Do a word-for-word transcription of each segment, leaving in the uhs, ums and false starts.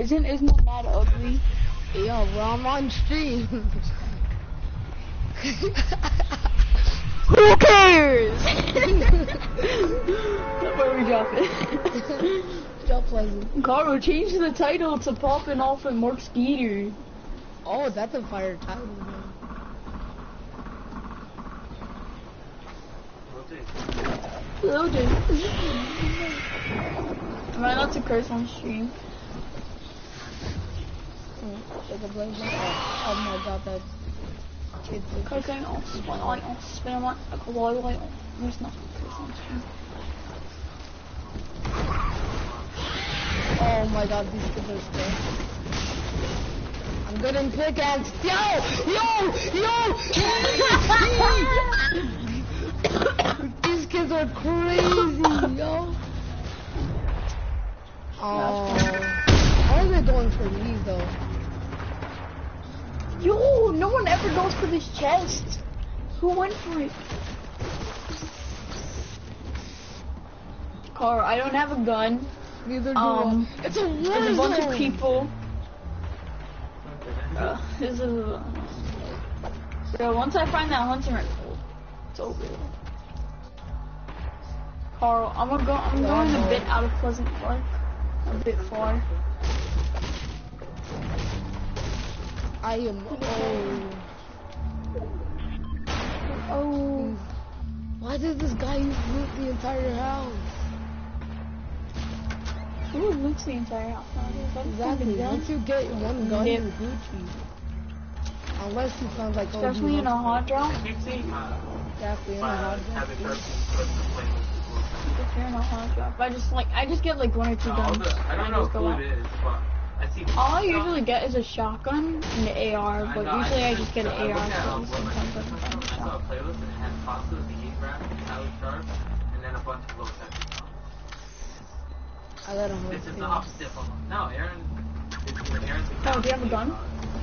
Isn't isn't that ugly? Yo, bro, I'm on stream. Who cares? Where we drop it? Drop Pleasant. Carl, change the title to Poppin' Off and Mark Skeeter. Oh, that's a fire title, man. Loaded. Am I allowed to curse on stream? Like a blaze. Oh, oh my god, that kid's so Cursing on spotlight on spin light like a light light on. There's not curse on stream. Oh my god, these kids are still. I'm good in pickaxe. Yo! Yo! Yo! These kids are crazy, yo. Oh. How are they going for me, though? Yo, no one ever goes for this chest. Who went for it? Car, I don't have a gun. Neither do Um, I. It's a war There's a bunch zone. of people. Uh, this is. So once I find that hunting rifle, it's over. Carl, I'm gonna go. I'm going a bit out of Pleasant Park, a bit far. I am. Oh. Oh. Why did this guy loot the entire house? Who loots the entire house nowadays? Exactly. Once you get one gun, Yep. you're Gucci. Unless he sounds like. Especially in a hot drop. Exactly. In a hot drop. If you're in a hot drop, I just like I just get like one or two guns. I don't know who it is, but I see. All I usually get is a shotgun and an A R, but usually I just get an A R. So sometimes I can find a I saw a shot. playlist and it had Pasta, the Game Rap, Alex Sharp, and then a bunch of low second songs. I let him This is loot the opposite of no, Aaron. It's Aaron's. Carl, do you have a gun?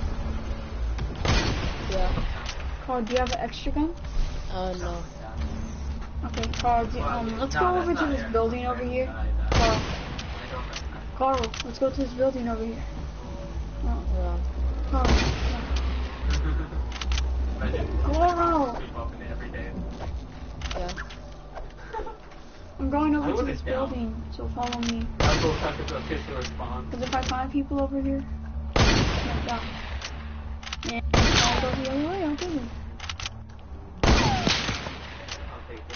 Yeah. Carl, do you have an extra gun? Uh, no. Okay, Carl, do, um, let's go over to this building over here. Carl, Carl, let's go to this building over here. Oh, Yeah. Carl, Carl, Yeah. I'm going over to this building, so follow me. I'll go check if the official response. Because if I find people over here, like that. Yeah, I'll go the other way, I'll do it. I'll take it.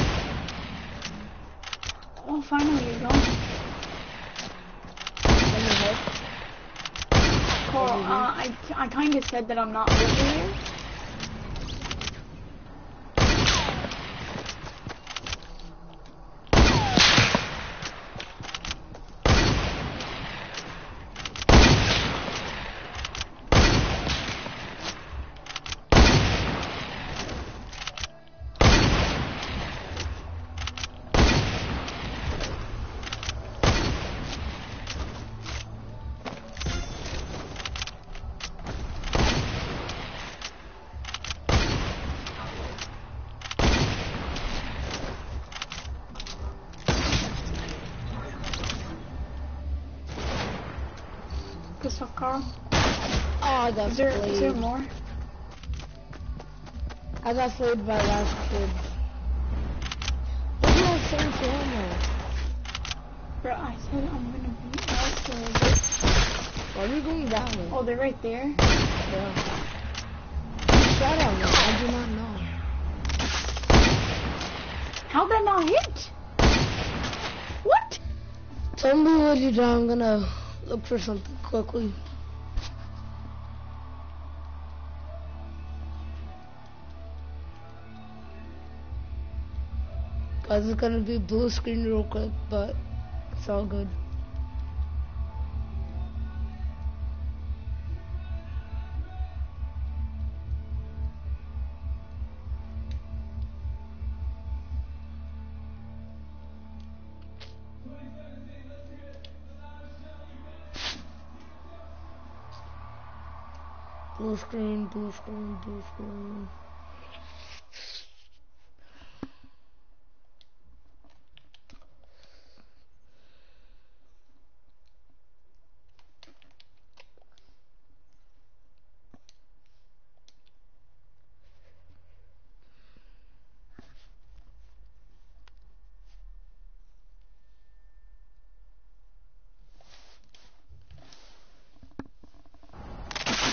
Oh, finally you're gone. Carl, uh, I, I kind of said that I'm not over here. Good stuff, Carl. Oh, I got Is there, is there slayed. more? I got slayed by last kid. Look at that same camera. Bro, I said I'm gonna be out for a bit. Why are we going that way? Oh, they're right there. Yeah. You shot at me. I do not know. How'd that not hit? What? Tell me what you do. I'm gonna look for something quickly. Guys, it's gonna be blue screen real quick, but it's all good. Blue screen, blue screen, blue screen.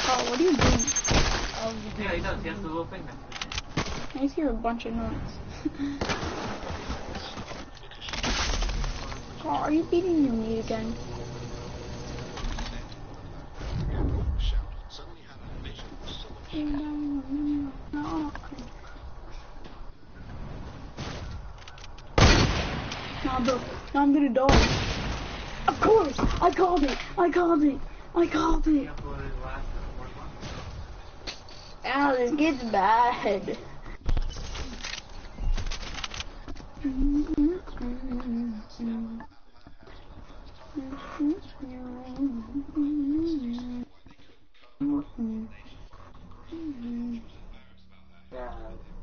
Oh, what are you doing? Um, Yeah, he does. He has the little thing next to I just hear a bunch of noise. Oh, are you beating your meat again? Nah, bro. Now I'm gonna die. Of course! I called it! I called it! I called He it! uploaded last one month. Ow, this gets bad. Yeah.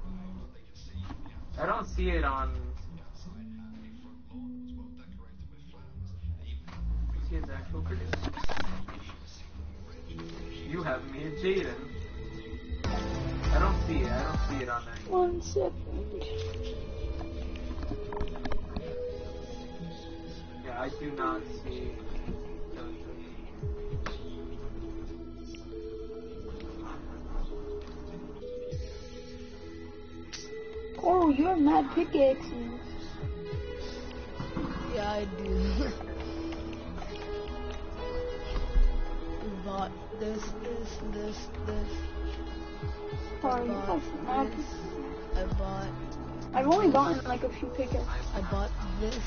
I don't see it on. See his actual producer. You have me and Jaden. I don't see it. I don't see it on there. One second. Yeah, I do not see. Oh, you have mad pickaxes. yeah, I do. I bought this, this, this, this. Oh, I you bought have mad this. I bought. I've only gotten like a few pickaxes. I bought this.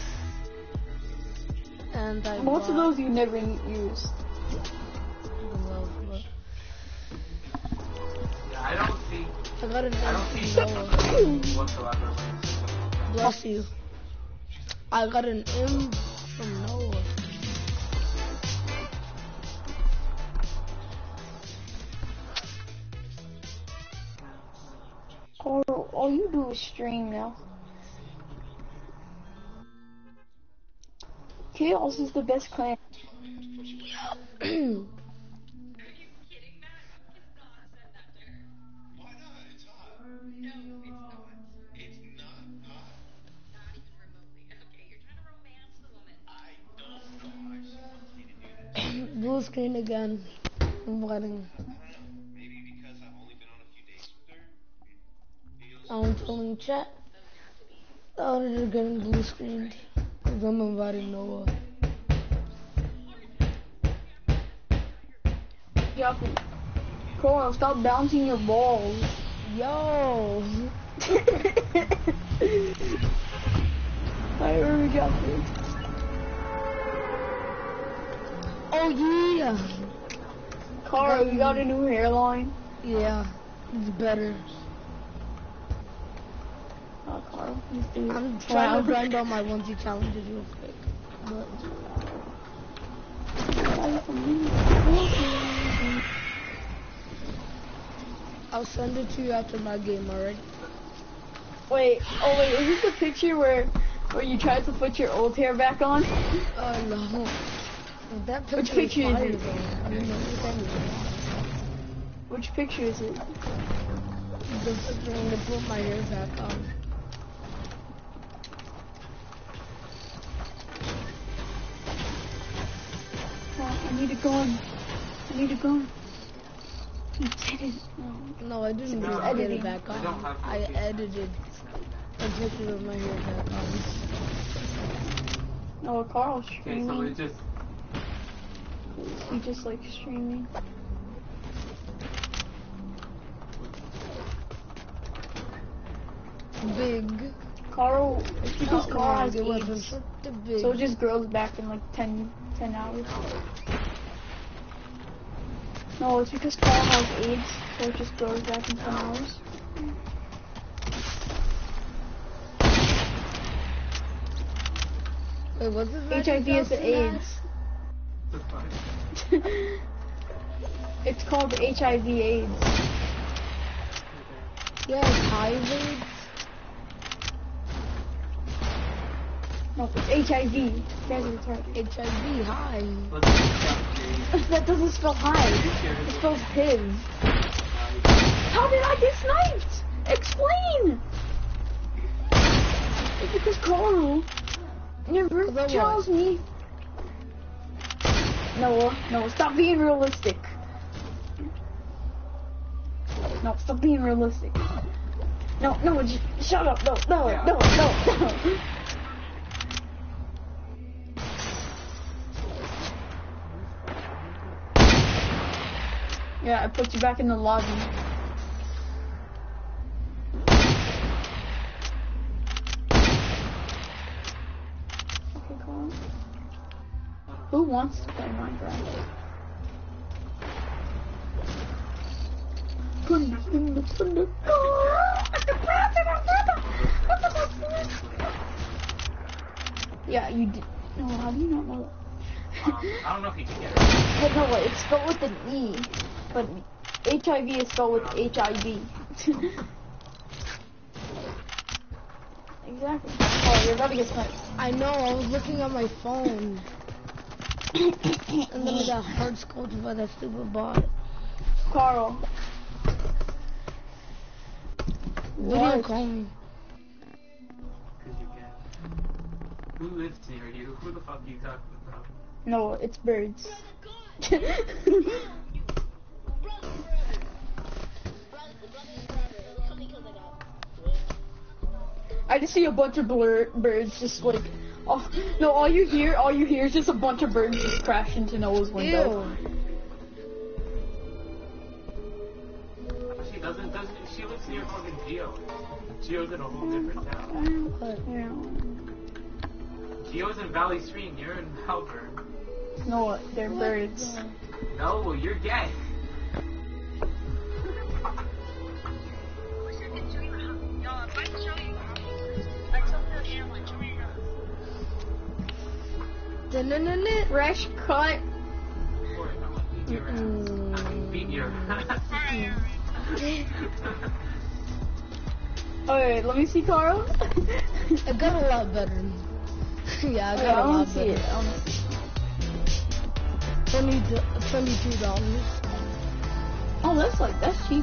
And I Most bought of those you never use. Well, look. Yeah, I don't see. I got an I don't M see from Noah. whatsoever. Bless you. I got an M from Noah. All, all you do is stream now. Chaos is the best clan. Blue screen again. I'm letting. I'm telling chat. Oh, they're getting blue screened. Cause I'm inviting Noah. Yup. Coral, stop bouncing your balls. Yo! I already got this. Oh yeah! Coral, you got a new hairline? Yeah, it's better. Oh, Coral, please do it. I'm trying Wow. to grind out my onesie challenges real quick. But I'll send it to you after my game, alright? Wait, oh wait, is this the picture where where you tried to put your old hair back on? Oh no. That picture Which picture is fire, it? though. I don't know what that is. Which picture is it? The picture when I put my hair back on. Oh, I need a gun. I need a gun. You did it. No. No, I didn't It's really get editing. it back I don't on. have I to. edited a picture of my hair back on. No, Carl's Okay, so streaming. it just. He just like streaming. Big. Carl, it's because Not Carl long, has it wasn't AIDS. such a big. So it just grows back in like ten, ten hours. No, it's because Carl has AIDS, so it just grows back in ten hours. Wait, what's this? H I V is the AIDS. It's called H I V AIDS. Yeah, it's hive AIDS. No, it's H I V. You guys are retarded. H I V, hi. Let's just That doesn't spell hi. It spells P I V. How did I get sniped? Explain! It's because Carl never About tells me. Noah, Noah, stop being realistic. No, stop being realistic. No, no, just shut up. No, no, Yeah. no, no, no. Yeah, I put you back in the lobby. Okay, Carl. Who wants to play Minecraft? Goodness, goodness, goodness. Yeah, you did. No, how do you not know that? Um, I don't know if you can get it. But no, wait, it's spelled with an E. But H I V is spelled with H I V. Exactly. Oh, you're about to get sniped. I know, I was looking at my phone. And then I got hard scolded by that stupid bot. Carl. Video What? call me. Because you can. Who lives near you? Who the fuck are you talking about? No, it's birds. I just see a bunch of blur birds just like, oh no! All you hear, all you hear is just a bunch of birds just crash into Noah's window. Ew. She doesn't, doesn't, she lives near fucking Geo. Geo's in a whole different town. But Yeah. Geo's in Valley Stream, you're in Melbourne. No, they're birds. No, you're gay. da-na-na-na. Fresh cut. Sorry, I'm gonna beat your ass. I mean, beat your Alright, let me see Carl. I got a lot better. Yeah, I got Yeah, I a wanna lot see it. better. I wanna see Twenty, twenty-two dollars. Oh, that's like, that's cheap.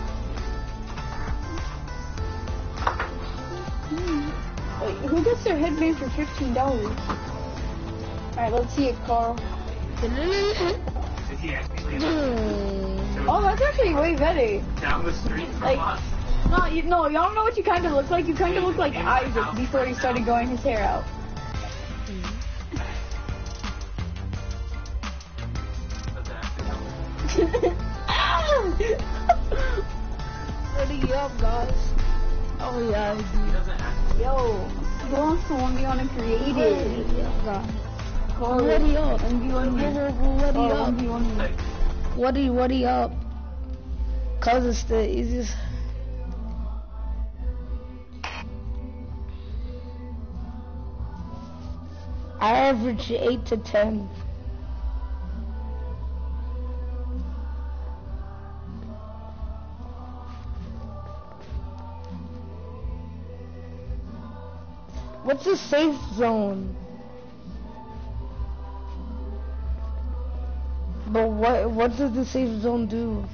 Wait, who gets their headband for fifteen dollars? Alright, let's see it, Carl. Is he actually down Oh, that's actually way better. the street from Like- us? No, you, no, y'all know what you kind of look like? You kind of look like Isaac before he started growing his hair out. Does that actually help? Ready up, guys. Oh yeah, He doesn't actually. Yo, who wants to one v one and create it? Carl, Ready up. one v one me. Ready Oh, up. one v one me. Like, Whatty, whatty up? Cause it's the easiest. I average eight to ten. What's a safe zone? But what what does the safe zone do?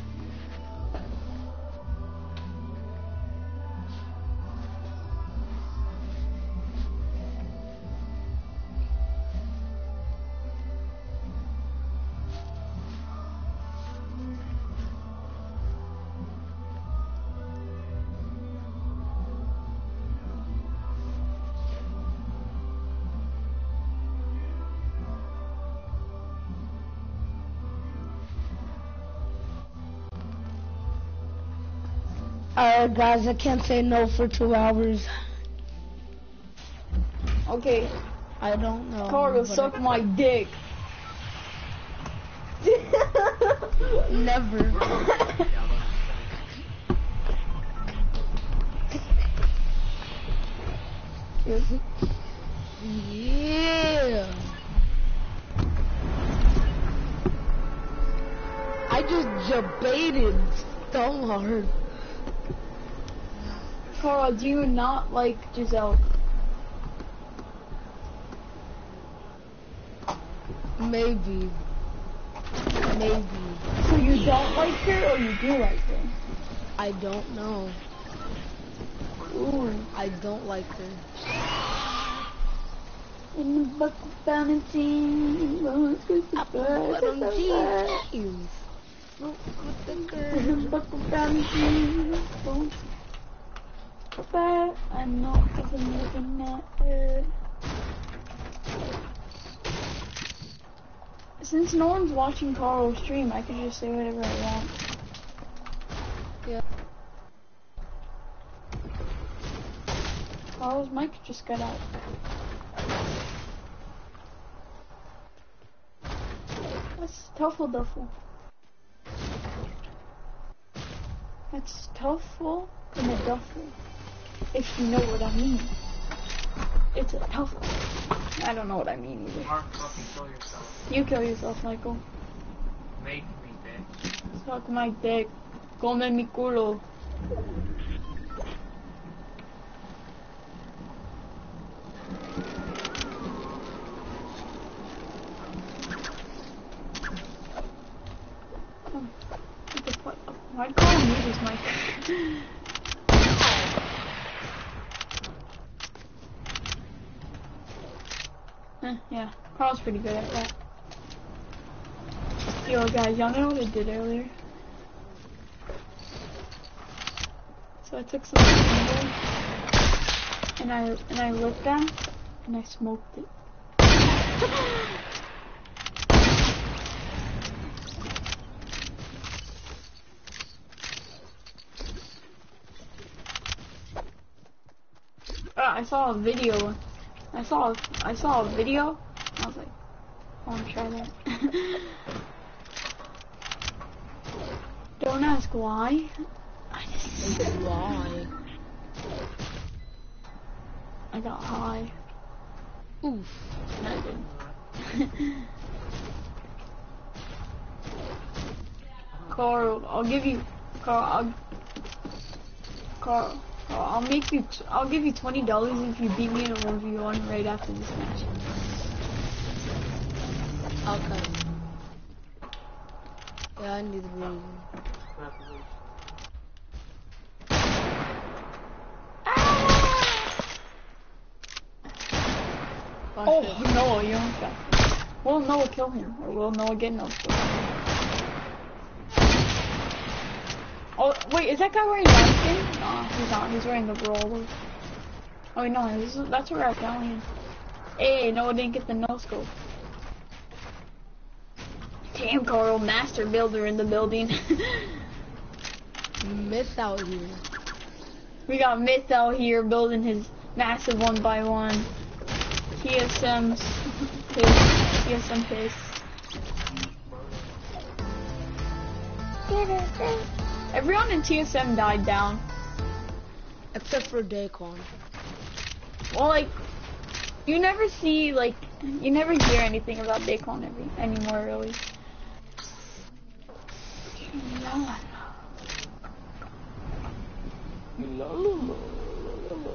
Alright guys, I can't say no for two hours. Okay, I don't know. Carl, but suck my dick. Never. Yeah. I just debated so hard. Carl, do you not like Giselle? Maybe. Maybe. So you don't like her or you do like her? I don't know. Ooh. I don't like her. In the book of balancing, But I'm jeans. Look at the girl. Look at me. Don't look back. I'm not even looking at her. Since no one's watching Carl's stream, I can just say whatever I want. Yeah. Carl's mic just got out. That's Tuffle Duffle. That's Tuffle and a Duffle. If you know what I mean. It's a Tuffle. I don't know what I mean either. Mark, fucking kill yourself. You kill yourself, Michael. Make me, bitch. Suck my dick. Come mi culo. Oh, what the fuck? Why'd Carl mute his mic? Eh, yeah, Carl's pretty good at that. Yo, guys, y'all know what I did earlier? So I took some candles and I and I lit them and I smoked it. Uh, I saw a video. I saw I saw a video. I was like, I want to try that. Don't ask why. I just Why? I got high. Oof. And I did. Carl, I'll give you. Carl, I'll. Carl, Carl, I'll make you. T I'll give you twenty dollars if you beat me in a one v one right after this match. Okay. Yeah, I need the reason. Oh, Noah, you almost got him. Will Noah kill him? Or will Noah get no kill? Oh, wait, is that guy wearing that skin? Nah, he's not. He's wearing the roller. Oh, wait, no, this is, that's where Italian. Hey, Noah didn't get the no-scope. Damn, Carl, master builder in the building. Myth out here. We got Myth out here building his massive one by one. T S M's piss. T S M piss. Everyone in T S M died down. Except for Dacon. Well, like, you never see, like, you never hear anything about Dacon every anymore, really. La, la, la, la, la, la.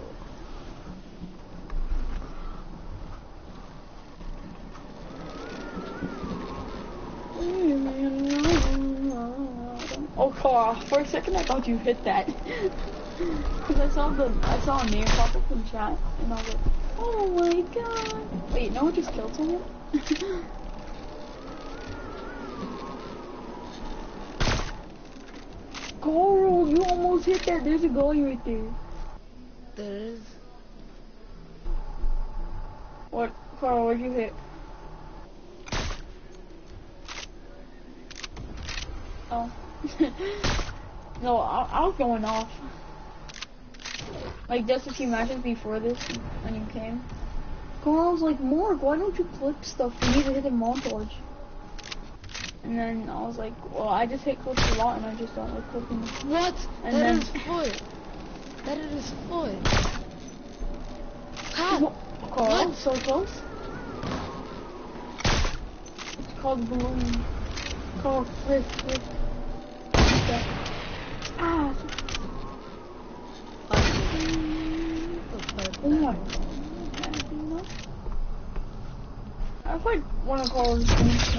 Oh, Carl, for a second I thought you hit that. Cause I saw the, I saw a name pop up in chat, and I was like, oh my god. Wait, no one just killed someone? Carl, you almost hit that. There's a guy right there. There is. What, Carl, what'd you hit? Oh. No, I, I was going off. Like, just a few matches before this, when you came. Carl's like, Morg, why don't you clip stuff? You need to hit a montage. And then I was like, well, I just hit clips a lot and I just don't like clipping. What? And that then is foot. That is foot. How? Carl, What? so close. It's called balloon. Carl, flip, flip. Okay. Ah. Oh my god. I played one of Carl's games.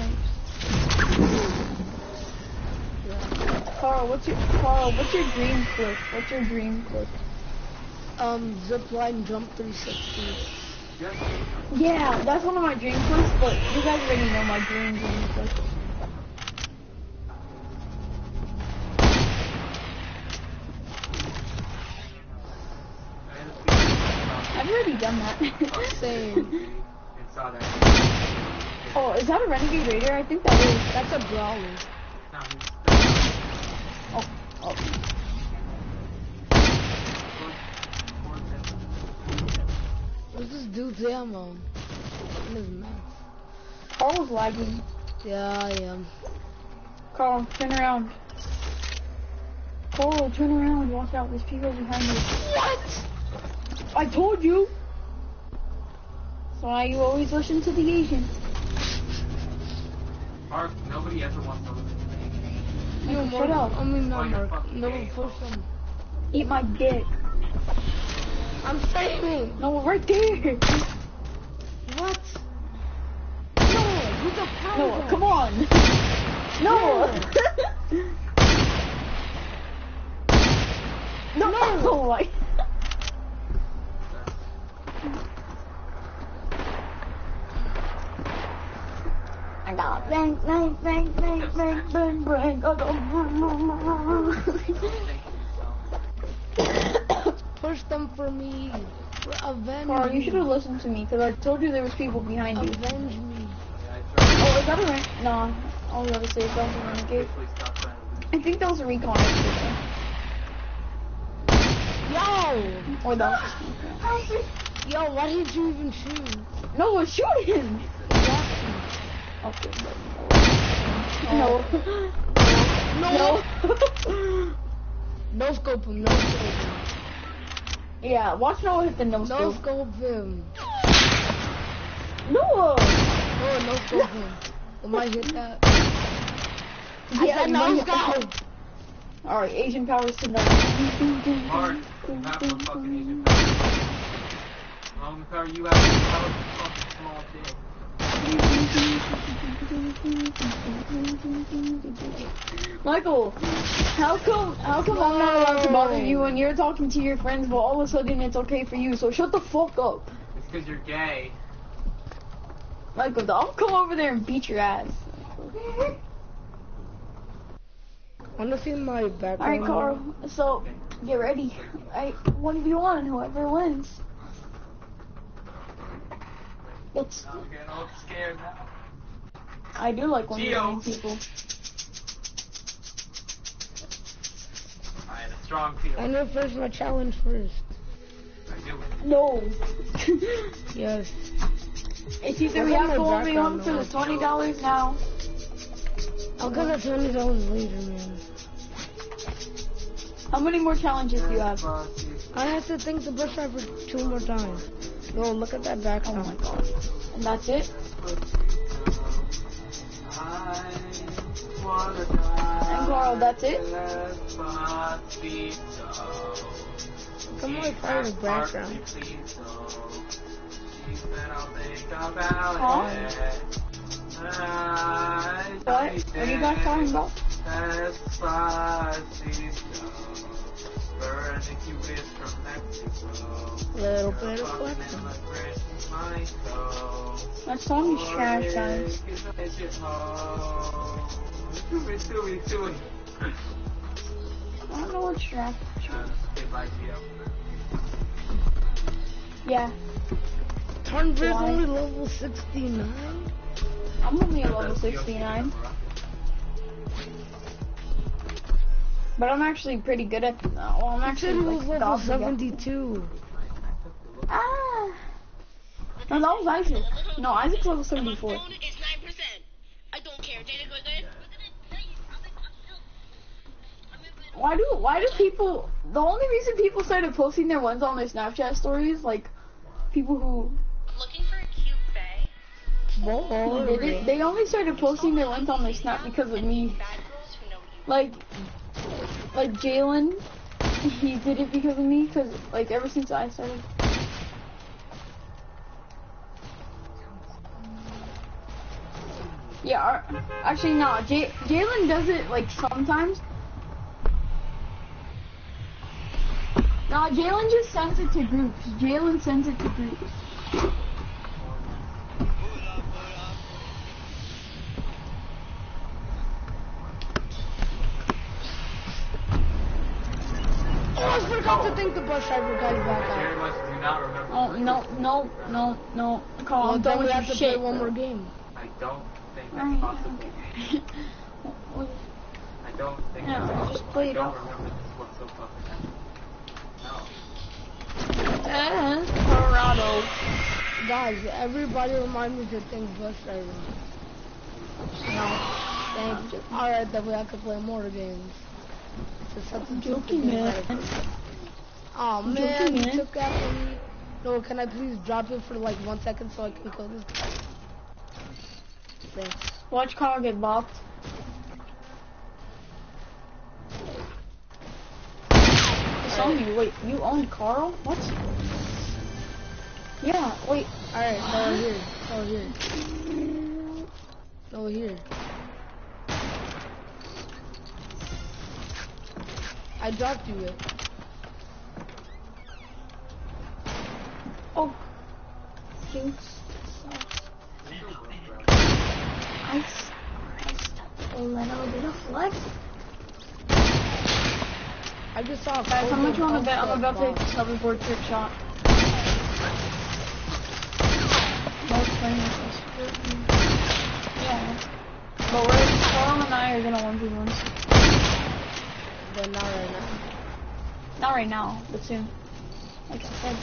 Carl, what's your Carl? What's your dream clip? What's your dream clip? Um, zipline jump three sixty. Yeah, that's one of my dream clips. But you guys already know my dream dream clip. done that. Same. And saw that. Oh, is that a Renegade Raider? I think that is. That's a brawler. No, he's Oh, oh. What's this dude's ammo? In his mouth. Carl's lagging. Yeah, I am. Carl, turn around. Carl, turn around. Watch out. There's people behind you. What? I told you. That's why you always listen to the Asians. Mark, nobody ever wants to listen to me. No, Shut Mark. up. I mean, Oh, not you're Mark. fucking No, gay. push him. Eat my dick. I'm saving. No, right there. What? No, you the power. No, come on. No. No. No. Oh my. I got bang, bang, bang, bang, bang, bang, bang. I got. Push them for me. Avenge Carl, you me. should have listened to me because I told you there was people behind you. Avenge me. Oh, is that a ren? No, I was gonna say that was a renegade. I think that was a recon expedition. Yo! Or that. Yo, why did you even shoot? No, shoot him. Exactly. Okay. No. No. No. No scope him, no scope him. Yeah, watch Noah hit the no No scope. scope him. Noah. Oh, no scope him. I might hit that. I Yeah, said you no might hit scope. that. All right, Asian powers to know. Mark, not no fucking Asian power. How much power you have? How much fucking small dick? Michael, how come how come I'm not allowed to bother you when you're talking to your friends, but all of a sudden it's okay for you? So shut the fuck up, It's because you're gay. Michael. I'll come over there and beat your ass. I wanna see my background. All right, Carl. So get ready. I one v one. Whoever wins. It's. I'm getting all scared now. I do like one v one Gio. people. I had a strong feeling. I know first my challenge first. I knew it. No. Yes. It's either I we got have my to one v one background for the noise. twenty dollars now. I'll get the twenty dollars later, man. How many more challenges do you have? I have to think the bus driver two more times. Yo, look at that Oh background. my god. And that's it? I wanna die. And Carl, that's it? Come on, find the background. Huh? What? What are you guys talking about? Little bit of flexing. That song is trash, guys. I don't know what's trash. Yeah. Turnber's Why? only level sixty-nine? I'm only a level sixty-nine. But I'm actually pretty good at uh, well, I'm I actually said he like was level godly at- seventy-two. Ah. No, that was Isaac. No, Isaac's level seventy-four. It's nine percent. I don't care. Data goes in. Why do why do people? The only reason people started posting their ones on their Snapchat stories, like people who Looking for a cute bae. who did it, they only started posting their ones on their Snap because of me. Bad girls who know you. Like, like Jalen, he did it because of me. Cause like ever since I started. Yeah, our, actually no. J- Jalen does it like sometimes. Nah, Jalen just sends it to groups. Jalen sends it to groups. Oh, I forgot forgot to thank the bus driver guys back I very out. much do not remember. Oh, no, no, no, no. Carl, Well, I'm then done we with have your to shit. play one more game. I don't think that's Alright, possible. okay. Well, I don't think Yeah, that's possible. just play I it don't out. remember this whatsoever. No. eh, Colorado. Guys, everybody remind me to thank bus driver. No. Thank you. Alright, then we have to play more games. To substitute the Joking, game man. that I played. Aw, I'm man, joking, you man. took that from me. No, can I please drop it for like one second so I can kill this guy? Thanks. Watch Carl get bopped. It's on you. Wait, you owned Carl? What? Yeah, wait. Alright, no here. No here. No here. I dropped you it. Oh. Juice. Ice. Ice. A little bit of flex. I just saw a Guys, how photo much you want of to bet? I'm that about to bomb. take this hoverboard trick shot. Most famous. Yeah. But we're, Carl and I are gonna one v one. But not right now. Not right now, but soon. Like I said.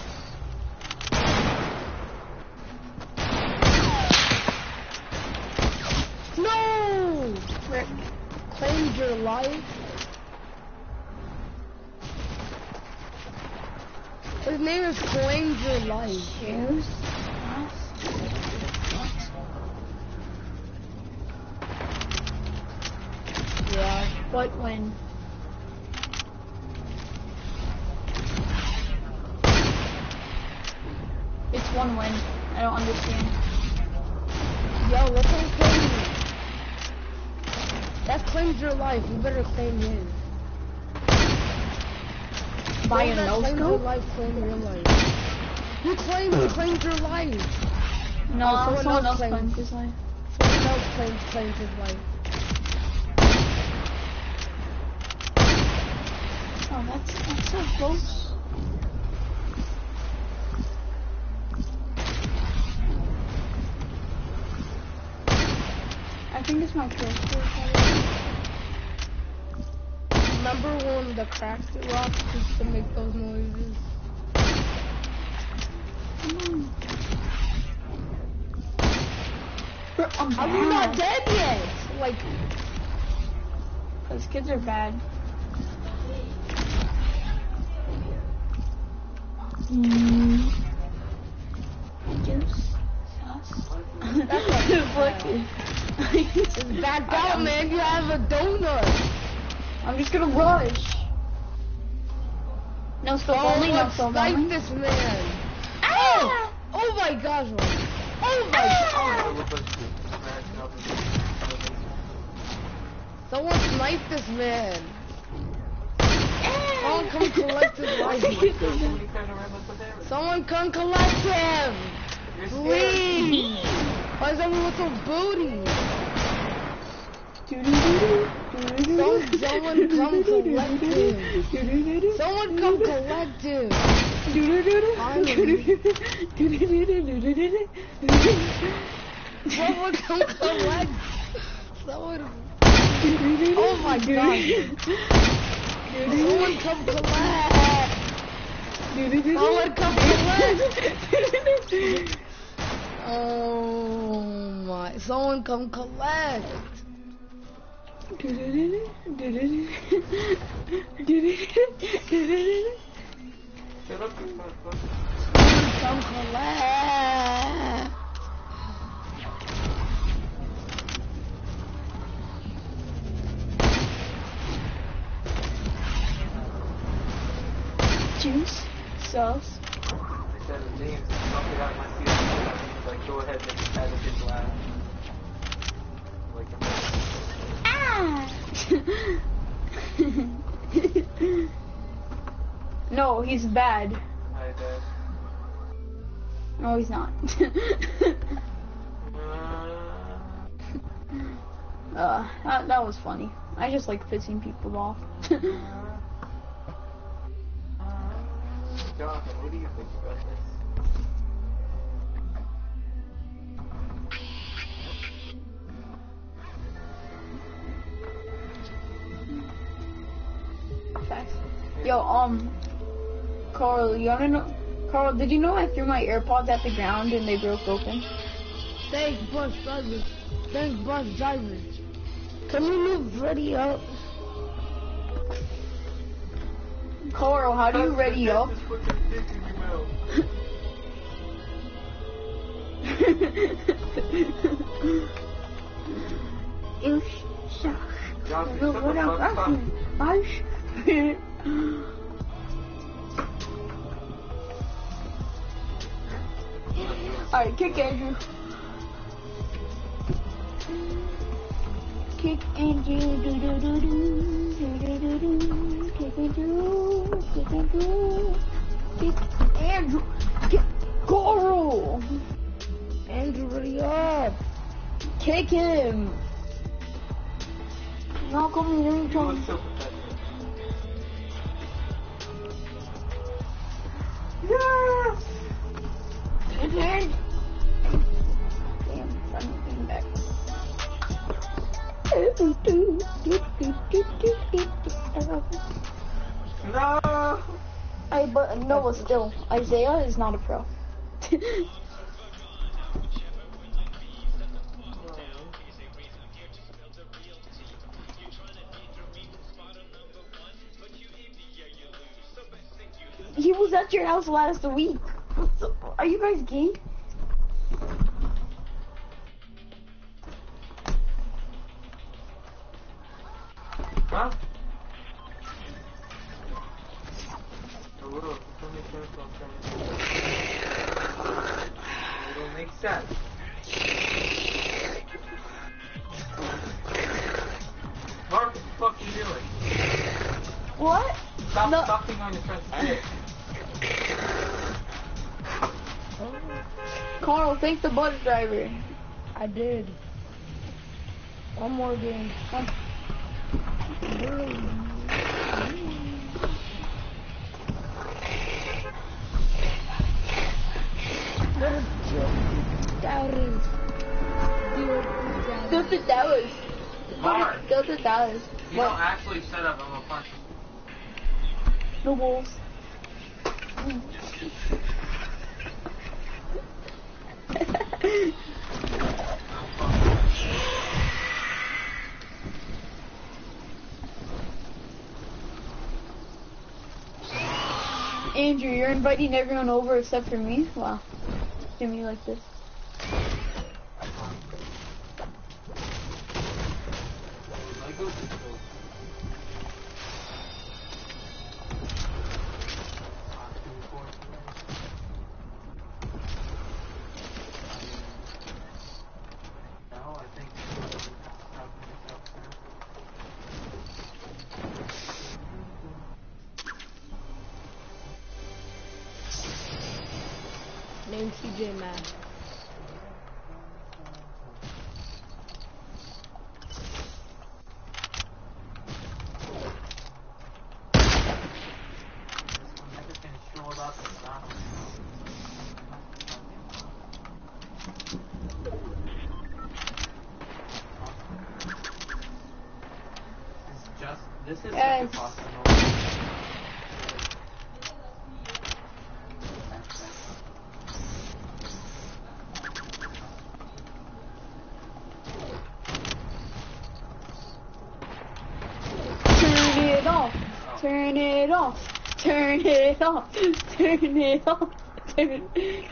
No! Rick. Claimed your life. His name is Claimed Your Life. Shoes. Yeah. What when? It's one win. I don't understand. Yo, let's all claim him. That claims your life. You better claim his. Buy a Don't let no claim your scope? life, claim your life. You claim you claimed your life. No, Oh, someone someone, else else claimed. claimed his life. Someone else claims claims his life. Oh, that's that's so close. I think it's my character. Remember when the cracked rocks used to make those noises? Bro, I'm Are we not bad. dead yet? Like, Those kids are bad. Mm. Juice. Sauce. That's not Deflected. it's back out, man. You have a donut. I'm just gonna rush. No scope Oh, only, no let's scope snipe only. this man. Ah! Oh my gosh. man. Oh my Ah! god. Someone snipe this man. Someone come collect his life. Someone come collect him. Please. Why is everyone so booty? Some, someone come collect him. Someone come collect him. Someone come collect. Someone. Oh my god. Someone come collect. Someone come collect. Oh my. Someone come collect. Come collect. Juice. Sauce. Instead of James, don't get out of my seat. Like, go ahead and have a good laugh. Like, Ah! No, he's bad. hi, Dad. No, he's not. uh, that, that was funny. I just like pissing people off. Jonathan, what do you think about this? Facts. Yo, um, Carl, you wanna know? Carl, did you know I threw my AirPods at the ground and they broke open? Thanks, bus driver. Thanks, bus driver. Can you move ready up? Carl, how do you ready up? Just put your dick in your mouth. Jonathan, shut the fuck up. Alright, kick Andrew. Kick Andrew, do do do do, do do do do, kick Andrew, kick Andrew, kick Andrew, kick Coral. Andrew, ready up. Kick him. Not coming in. You look so pathetic. Yes! And damn, son, getting back. No! I but Noah still. Isaiah is not a pro. He was at your house last week. Are you guys gay? Huh? A little, it don't make sense what I'm saying. It don't make sense. Mark, what the fuck are you doing? What? Stop No. sucking on your friend's dick. Carl, thank the bus driver. I did. One more game. Come. Go to Dallas. Mark, Go to Dallas. you don't actually shut up, I'm gonna punch you. No balls. Andrew, you're inviting everyone over except for me? Wow. Do me like this. I go to school. Now I think Name C J Max. This is Yes. impossible. Turn it off. Turn it off. Turn it off. Turn it off. Turn it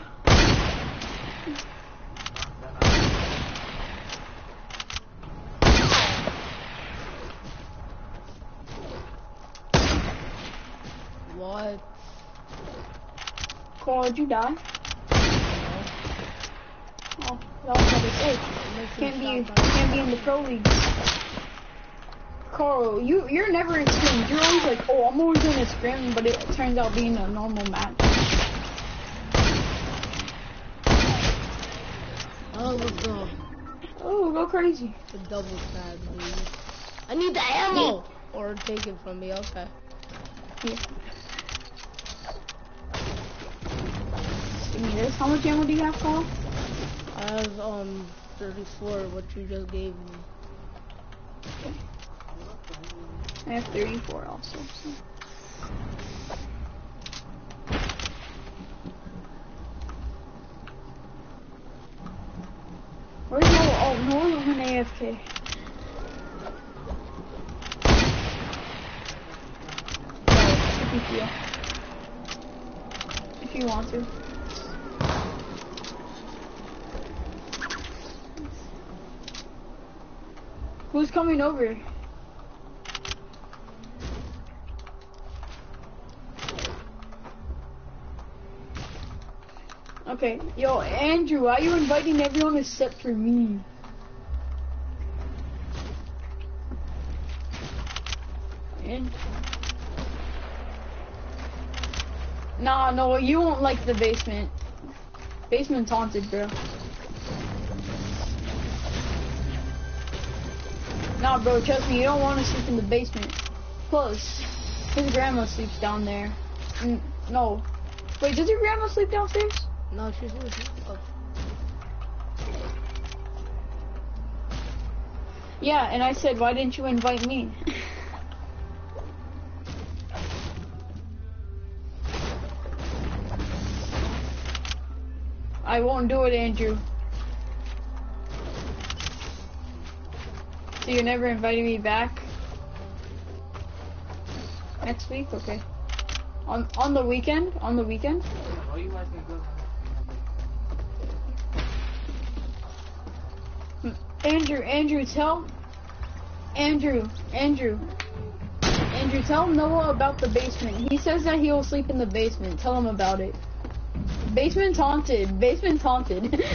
What? Carl, did you die? Oh, that was what they say. Can't be, can't be in the pro league. Carl, you, you're never in scrims. You're always like, oh, I'm always in a scrim, but it turns out being a normal match. Oh, let's go. Oh, go crazy. The double stab, please. I need the ammo! Or take it from me, okay. Yeah. me this. How much ammo do you have, Carl? I have um thirty-four, what you just gave me. Okay. I have thirty-four also. So. Where's Noah? Oh, Noah's an A F K. No, if you If you want to. Who's coming over? Okay, yo, Andrew, why are you inviting everyone except for me? And nah, no, you won't like the basement. Basement's haunted, bro. Nah, bro, trust me, you don't want to sleep in the basement. Plus, his grandma sleeps down there. N no. Wait, does your grandma sleep downstairs? No, she's sleeping up. Yeah, and I said, why didn't you invite me? I won't do it, Andrew. So you're never inviting me back? Next week? Okay. On on the weekend? On the weekend? Why you guys gonna go? Andrew, Andrew, tell Andrew, Andrew, Andrew, tell Noah about the basement. He says that he will sleep in the basement. Tell him about it. Basement's haunted. Basement's haunted.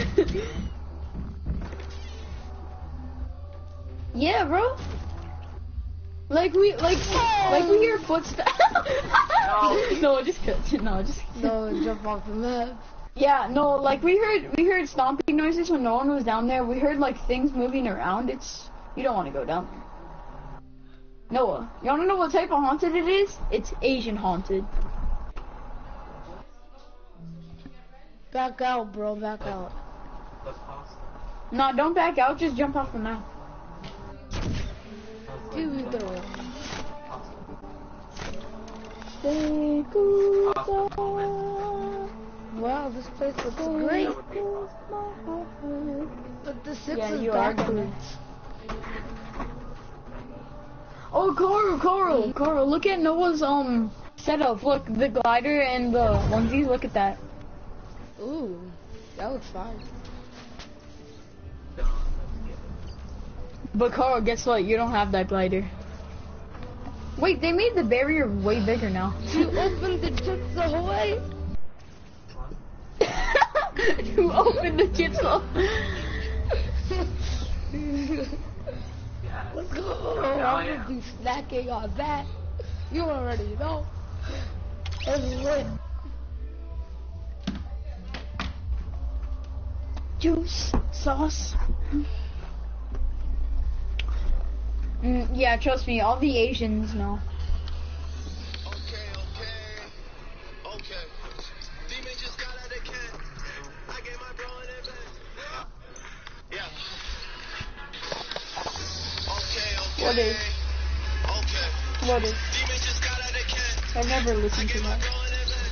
Yeah, bro. Like we, like, like we hear footsteps. No. No, just kidding. No, just kidding. No, jump off the map. Yeah, no, like we heard, we heard stomping noises when no one was down there. We heard like things moving around. It's, you don't want to go down there. Noah, you want to know what type of haunted it is? It's Asian haunted. Back out, bro, back out. That's possible. Nah, don't back out. Just jump off the map. Give me the room. Stay good. Wow, this place looks great. But the six Yeah, is you are backwards. Oh, Coral, Coral, Coral, look at Noah's um setup. Look, the glider and the onesies. Look at that. Ooh, that looks fine. But Coral, guess what? You don't have that glider. Wait, they made the barrier way bigger now. You opened the chips the whole way? You opened the chips up. Let's go. Oh, I'm yeah. gonna be snacking on that. You already know. That's lit. Juice, sauce. Mm, yeah, trust me, all the Asians know. Okay, okay, okay. Demon just got out of can. I gave my bro an advance. Yeah. Okay, okay. What is? Okay. What is? Demon just got out of can. I've never I listened to gave my that. bro an advance.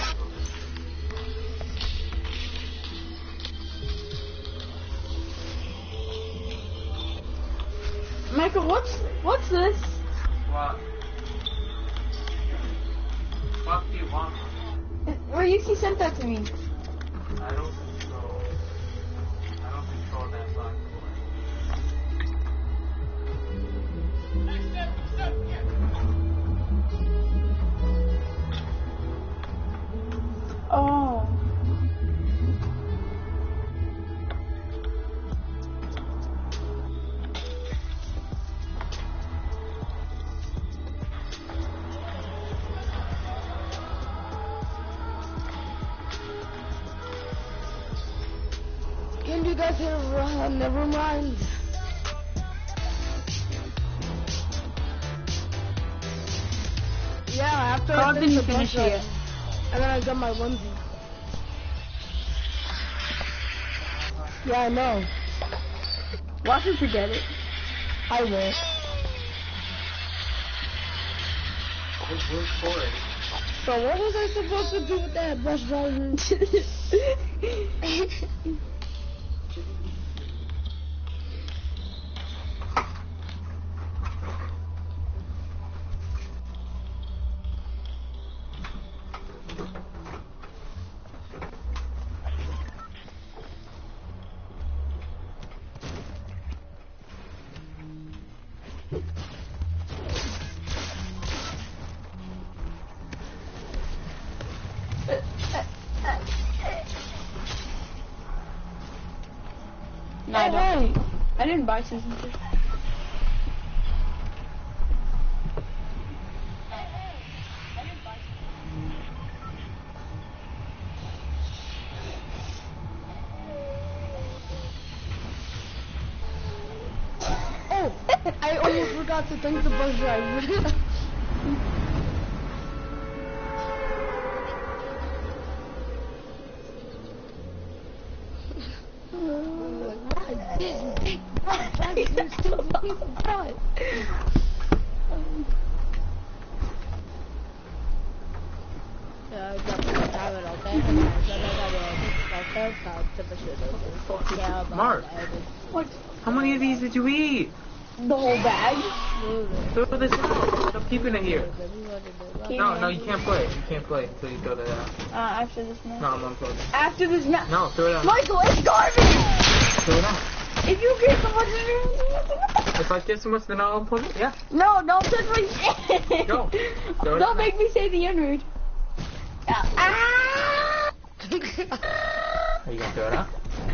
Michael, what's what's this? What? What do you want? Where you see sent that to me? I don't control. I don't control that black boy. Oh. Can you guys hear uh, never mind. Yeah, after How I did finish you the finish bus ride, it? and then I got my onesie. Yeah, I know. Watch me forget it. I will. Who's who's scoring? So what was I supposed to do with that bus driver? No, I don't. I didn't buy season two. Oh, I almost forgot to thank the bus driver. Mark, What? how many of these did you eat? The whole bag? Throw this out. Stop keeping it here. Can't No, even- no, you can't play. You can't play until you throw that out. Uh, after this match. No, I'm unplugged. After this match. No, throw it out. Michael, it's garbage! Throw it out. If you get so much... If I get so much, then I'll unplug it. Yeah. No, don't touch my shit! Go. Throw it Don't out. make me say the N-word. Ah! Are you gonna throw it out?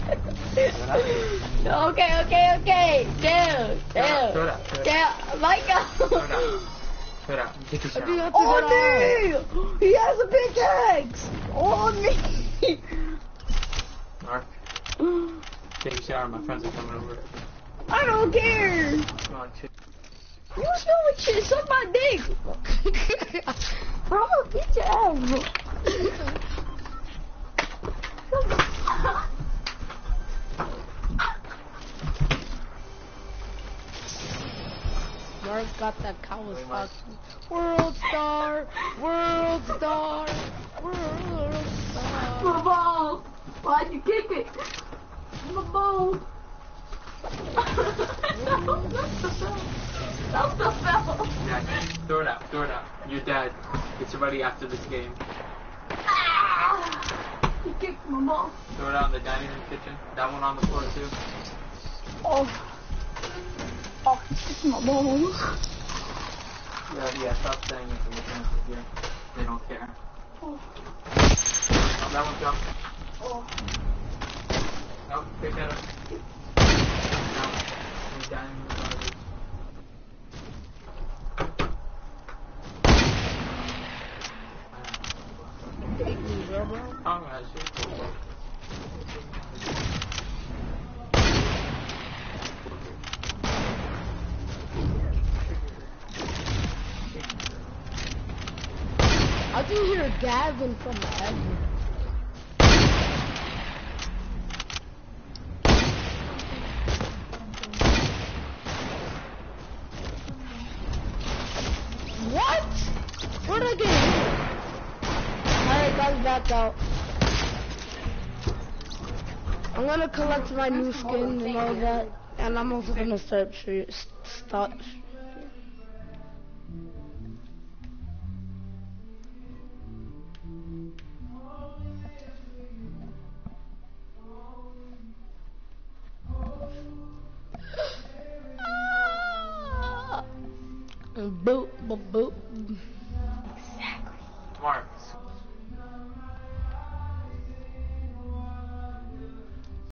Okay, okay, okay. Down, Throw it out. Throw down, it out. Throw it out. down. Michael! Throw it out. Throw it out. Get your shot. You have to On get out. me! He has a pickaxe! On me! Mark, take a shower. My friends are coming over. I don't care! Come on, chill. You still with shit, suck my dick! Bro, get your ass, bro. Mark got that cow was fucking world star, world star, world star. My ball! Why'd you kick it? My ball! Stop the bell! Dad, throw it out. Throw it out. Your dad gets ready after this game. Ah! He kicked my ball. Throw it out in the dining room kitchen. That one on the floor too. Oh. Oh, he kicked my ball. Yeah, yeah. Stop saying it. They're looking at you. They don't care. Oh. Oh, that one jumped. Oh. Nope. Pick that up. No. In the dining room garbage. Oh, that shit. I can hear Gavin from the exit. What? Where'd I get hit? Alright, guys, back out. I'm gonna collect my new skin and all that, and I'm also gonna start stream. Start. Boop, boop, boop. Mark,